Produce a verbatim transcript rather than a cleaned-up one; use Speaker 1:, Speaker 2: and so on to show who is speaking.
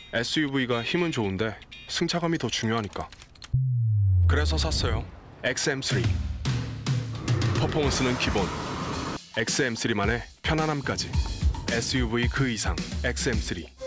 Speaker 1: 에스유브이가 힘은 좋은데 승차감이 더 중요하니까. 그래서 샀어요. 엑스엠쓰리. 퍼포먼스는 기본. 엑스엠쓰리만의 편안함까지. 에스유브이 그 이상 엑스엠쓰리.